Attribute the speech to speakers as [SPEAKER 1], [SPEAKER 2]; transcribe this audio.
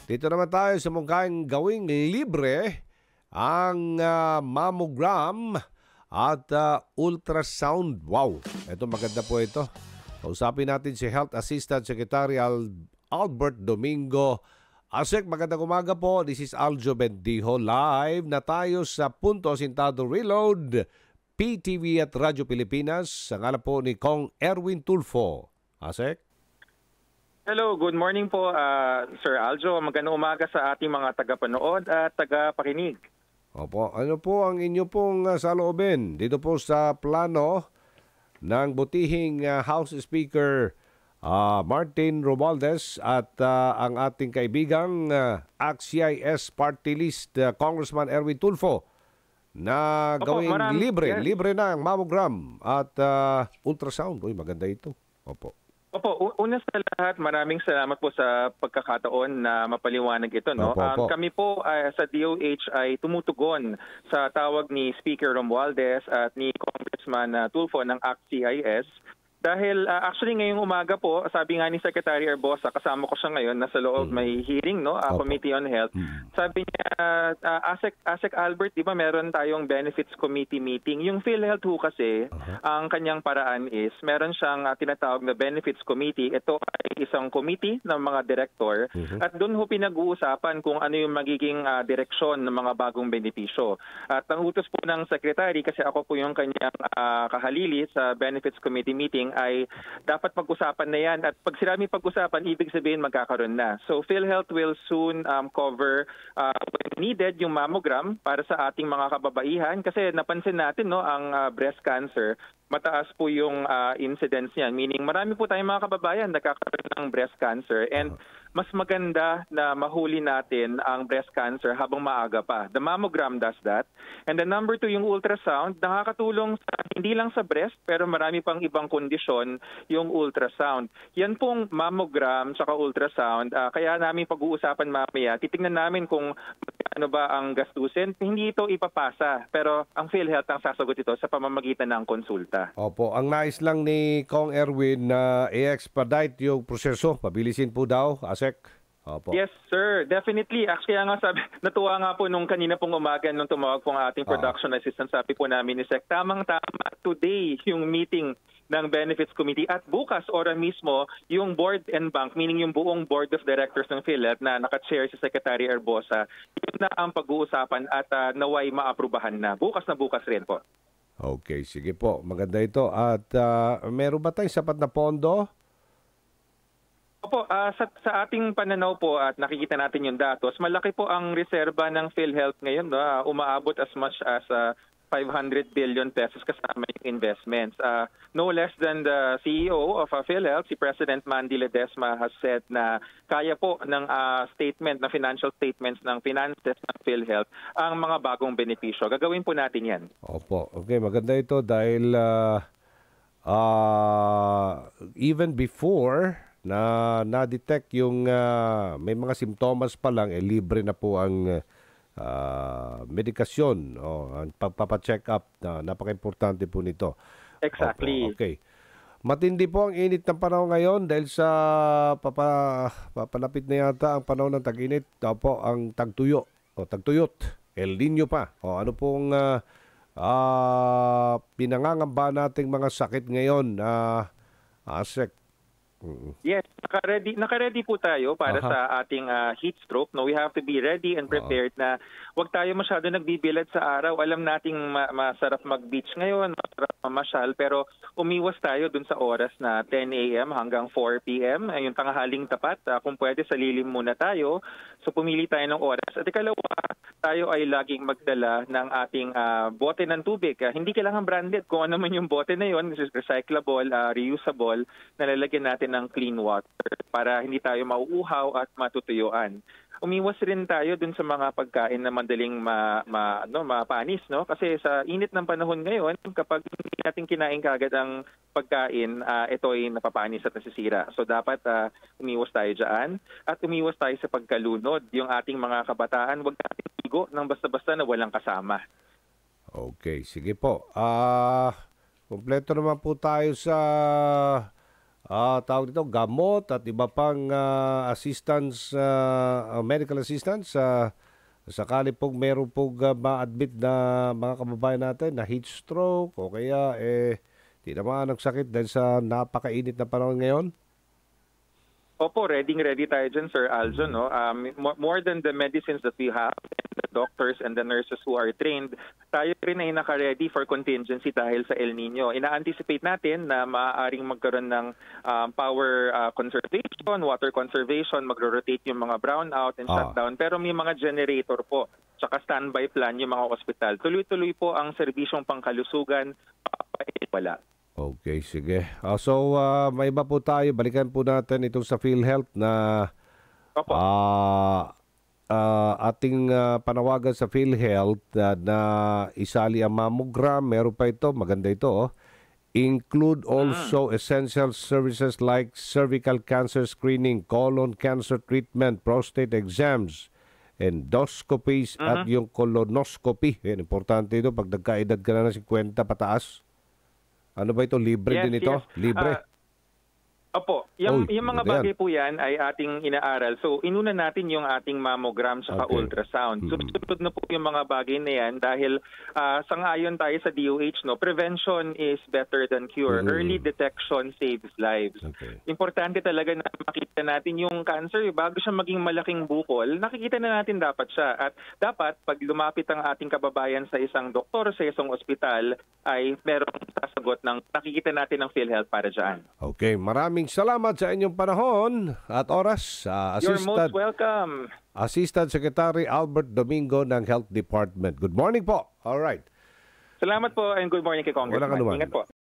[SPEAKER 1] Dito naman tayo sa mungkahing gawing libre ang mammogram at ultrasound. Wow, ito maganda po ito. Kausapin natin si Health Assistant Secretary Albert Domingo. Asek, magandang umaga po. This is Aljo Bendijo. Live na tayo sa Punto Asintado Reload, PTV at Radyo Pilipinas. Ang alam po ni Kong Erwin Tulfo. Asek?
[SPEAKER 2] Hello, good morning po Sir Aljo. Magandang umaga sa ating mga tagapanood at tagapakinig.
[SPEAKER 1] Opo, ano po ang inyo pong saloobin dito po sa plano ng butihing House Speaker Martin Romualdez at ang ating kaibigang ACT-CIS Party List Congressman Erwin Tulfo na gawing libre na ang mammogram at ultrasound. Uy, maganda ito. Opo.
[SPEAKER 2] Opo, una sa lahat, maraming salamat po sa pagkakataon na mapaliwanag ito. No?
[SPEAKER 1] Opo.
[SPEAKER 2] Kami po sa DOH ay tumutugon sa tawag ni Speaker Romualdez at ni Congressman Tulfo ng ACT-CIS. Dahil actually ngayong umaga po, sabi nga ni Secretary Erbosa, kasama ko siya ngayon, nasa loob may hearing, no, Committee on Health. Sabi niya, ASEC Albert, di ba meron tayong Benefits Committee meeting? Yung PhilHealth ho kasi, ang kanyang paraan is, meron siyang tinatawag na Benefits Committee. Ito ay isang committee ng mga director at doon ho pinag-uusapan kung ano yung magiging direksyon ng mga bagong benepisyo. At ang utos po ng Secretary, kasi ako po yung kanyang kahalili sa Benefits Committee meeting, ay dapat pag-usapan na yan. At pag sinabing pag-usapan, ibig sabihin magkakaroon na. So PhilHealth will soon cover when needed yung mammogram para sa ating mga kababaihan. Kasi napansin natin, no, ang breast cancer, mataas po yung incidence niyan. Meaning marami po tayong mga kababayan nagkakaroon ng breast cancer. And mas maganda na mahuli natin ang breast cancer habang maaga pa. The mammogram does that. And the number 2, yung ultrasound, nakakatulong hindi lang sa breast, pero marami pang ibang kondisyon yung ultrasound. Yan pong mammogram saka ultrasound, kaya namin pag-uusapan mamaya, titingnan namin kung ano ba ang gastusin. Hindi ito ipapasa, pero ang PhilHealth ang sasagot ito sa pamamagitan ng konsulta.
[SPEAKER 1] Opo, ang nais lang ni Kong Erwin na i-expedite yung proseso. Pabilisin po daw, ASEC. Opo.
[SPEAKER 2] Yes, sir. Definitely. Actually, nga sabi, natuwa nga po nung kanina pong umaga nung tumawag po ang ating production assistant, sabi po namin ni Sec, tamang-tama today yung meeting ng Benefits Committee at bukas ora mismo yung Board and Bank, meaning yung buong Board of Directors ng PhilHealth na naka-chair si Secretary Erbosa, yun na ang pag-uusapan at naway maaprubahan na. Bukas rin po.
[SPEAKER 1] Okay, sige po. Maganda ito. At meron ba tayong sapat na pondo?
[SPEAKER 2] Opo, sa ating pananaw po at nakikita natin yung datos, malaki po ang reserba ng PhilHealth ngayon. No? Umaabot as much as 500 billion pesos kasama yung investments. No less than the CEO of PhilHealth, si President Mandy Ledesma, has said na kaya po ng statement, na financial statements ng finances ng PhilHealth ang mga bagong benepisyo. Gagawin po natin yan.
[SPEAKER 1] Opo, okay, maganda ito dahil even before na-detect yung may mga simptomas pa lang, libre na po ang medikasyon o ang pagpapacheck up. Napaka-importante po nito.
[SPEAKER 2] Exactly.
[SPEAKER 1] Opo, okay. Matindi po ang init ng panahon ngayon dahil sa papalapit na yata ang panahon ng tag-init. Opo, ang tagtuyo o tagtuyot, El Niño pa. O ano pong pinangangamba nating mga sakit ngayon, ASEC?
[SPEAKER 2] Yes, naka-ready po tayo para sa ating heat stroke. No, we have to be ready and prepared na wag tayo masyado nagbibilad sa araw. Alam nating masarap mag-beach ngayon, masarap mamasyal, pero umiwas tayo dun sa oras na 10 a.m. hanggang 4 p.m. Yung tanghaling tapat. Kung pwede, sa lilim muna tayo. So pumili tayo ng oras. At ikalawa, tayo ay laging magdala ng ating bote ng tubig. Hindi kailangan branded. Kung ano man yung bote na yun, recyclable, reusable, nalalagyan natin ng clean water para hindi tayo mauuhaw at matutuyuan. Umiwas rin tayo dun sa mga pagkain na madaling mapanis, no? Kasi sa init ng panahon ngayon, kapag hindi natin kinain kagad ang pagkain, ito ay napapanis at nasisira. So dapat umiwas tayo dyan at umiwas tayo sa pagkalunod. Yung ating mga kabataan, huwag natin ligo ng basta-basta na walang kasama.
[SPEAKER 1] Okay, sige po. Kompleto naman po tayo sa tawag dito, gamot at iba pang assistance, medical assistance sakali pong meron pong ma-admit na mga kababayan natin na heat stroke o kaya di naman ng sakit dahil sa napakainit na panahon ngayon?
[SPEAKER 2] Opo, ready tayo dyan, Sir Aljo. No? More than the medicines that we have, and the doctors and the nurses who are trained, tayo rin ay naka-ready for contingency dahil sa El Nino. Ina-anticipate natin na maaaring magkaroon ng power conservation, water conservation, magro-rotate yung mga brownout and shutdown. Pero may mga generator po, tsaka standby plan yung mga ospital. Tuloy-tuloy po ang serbisyong pangkalusugan, wala.
[SPEAKER 1] Okay, sige. So, may iba po tayo. Balikan po natin itong sa PhilHealth na ating panawagan sa PhilHealth na isali ang mammogram. Meron pa ito. Maganda ito. Include also essential services like cervical cancer screening, colon cancer treatment, prostate exams, endoscopies at yung colonoscopy. Yan, importante ito pag nagkaedad ka na ng 50 pataas. Ano ba ito? Libre din ito? Libre?
[SPEAKER 2] Opo. Yung mga bagay po yan ay ating inaaral. So, inuna natin yung ating mammogram sa ultrasound. Susunod na po yung mga bagay na yan dahil sangayon tayo sa DOH, no, prevention is better than cure. Early detection saves lives. Importante talaga na makita natin yung cancer bago siya maging malaking bukol. Nakikita na natin dapat siya. At dapat, pag lumapit ang ating kababayan sa isang doktor, sa isang ospital, ay merong sasagot ng nakikita natin ng PhilHealth para dyan.
[SPEAKER 1] Okay, maraming salamat sa inyong panahon at oras.
[SPEAKER 2] You're most welcome.
[SPEAKER 1] Assistant Secretary Albert Domingo ng Health Department. Good morning po. All right.
[SPEAKER 2] Salamat po and good morning kay Congressman. Ingat po.